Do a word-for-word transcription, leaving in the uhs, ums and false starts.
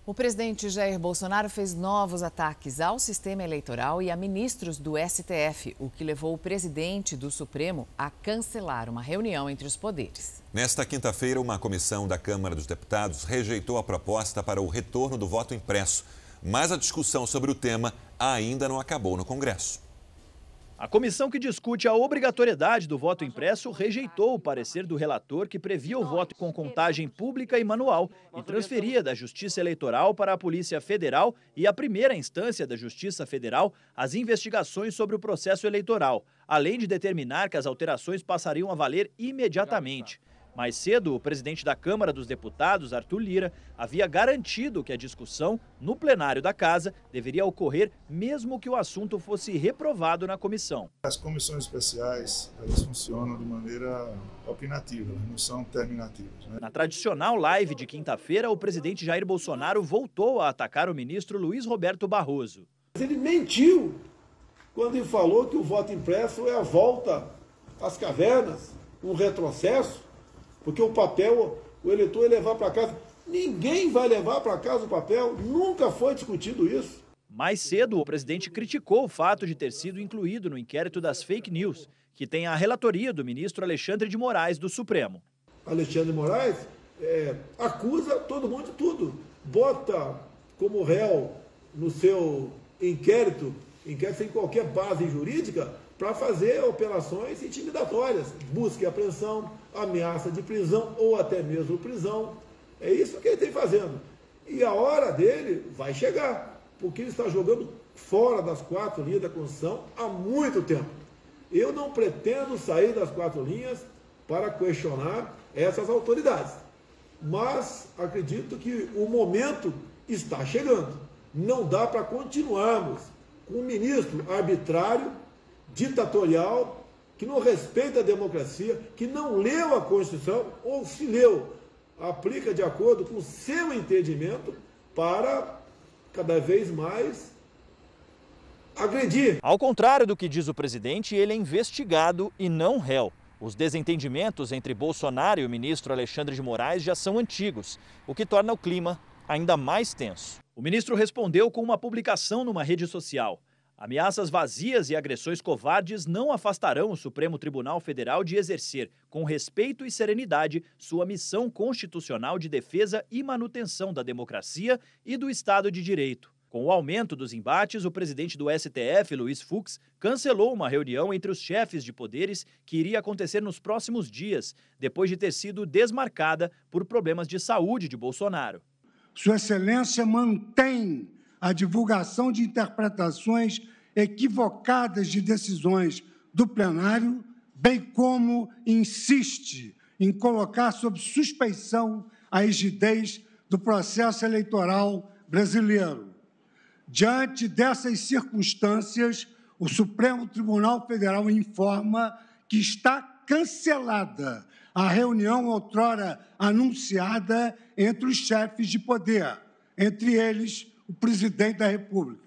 O presidente Jair Bolsonaro fez novos ataques ao sistema eleitoral e a ministros do S T F, o que levou o presidente do Supremo a cancelar uma reunião entre os poderes. Nesta quinta-feira, uma comissão da Câmara dos Deputados rejeitou a proposta para o retorno do voto impresso, mas a discussão sobre o tema ainda não acabou no Congresso. A comissão que discute a obrigatoriedade do voto impresso rejeitou o parecer do relator que previa o voto com contagem pública e manual e transferia da Justiça Eleitoral para a Polícia Federal e a primeira instância da Justiça Federal as investigações sobre o processo eleitoral, além de determinar que as alterações passariam a valer imediatamente. Mais cedo, o presidente da Câmara dos Deputados, Arthur Lira, havia garantido que a discussão, no plenário da Casa, deveria ocorrer mesmo que o assunto fosse reprovado na comissão. As comissões especiais, elas funcionam de maneira opinativa, não são terminativas, né? Na tradicional live de quinta-feira, o presidente Jair Bolsonaro voltou a atacar o ministro Luiz Roberto Barroso. Ele mentiu quando ele falou que o voto impresso é a volta às cavernas, um retrocesso. Porque o papel, o eleitor ia levar para casa. Ninguém vai levar para casa o papel, nunca foi discutido isso. Mais cedo, o presidente criticou o fato de ter sido incluído no inquérito das fake news, que tem a relatoria do ministro Alexandre de Moraes do Supremo. Alexandre de Moraes é, acusa todo mundo de tudo. Bota como réu no seu inquérito, inquérito sem qualquer base jurídica, para fazer operações intimidatórias, busca e apreensão, ameaça de prisão ou até mesmo prisão. É isso que ele tem fazendo. E a hora dele vai chegar, porque ele está jogando fora das quatro linhas da Constituição há muito tempo. Eu não pretendo sair das quatro linhas para questionar essas autoridades, mas acredito que o momento está chegando. Não dá para continuarmos com um ministro arbitrário, ditatorial, que não respeita a democracia, que não leu a Constituição, ou se leu, aplica de acordo com o seu entendimento para cada vez mais agredir. Ao contrário do que diz o presidente, ele é investigado e não réu. Os desentendimentos entre Bolsonaro e o ministro Alexandre de Moraes já são antigos, o que torna o clima ainda mais tenso. O ministro respondeu com uma publicação numa rede social. Ameaças vazias e agressões covardes não afastarão o Supremo Tribunal Federal de exercer, com respeito e serenidade, sua missão constitucional de defesa e manutenção da democracia e do Estado de Direito. Com o aumento dos embates, o presidente do S T F, Luiz Fux, cancelou uma reunião entre os chefes de poderes que iria acontecer nos próximos dias, depois de ter sido desmarcada por problemas de saúde de Bolsonaro. Sua Excelência mantém a divulgação de interpretações equivocadas de decisões do plenário, bem como insiste em colocar sob suspeição a rigidez do processo eleitoral brasileiro. Diante dessas circunstâncias, o Supremo Tribunal Federal informa que está cancelada a reunião outrora anunciada entre os chefes de poder, entre eles o presidente da República.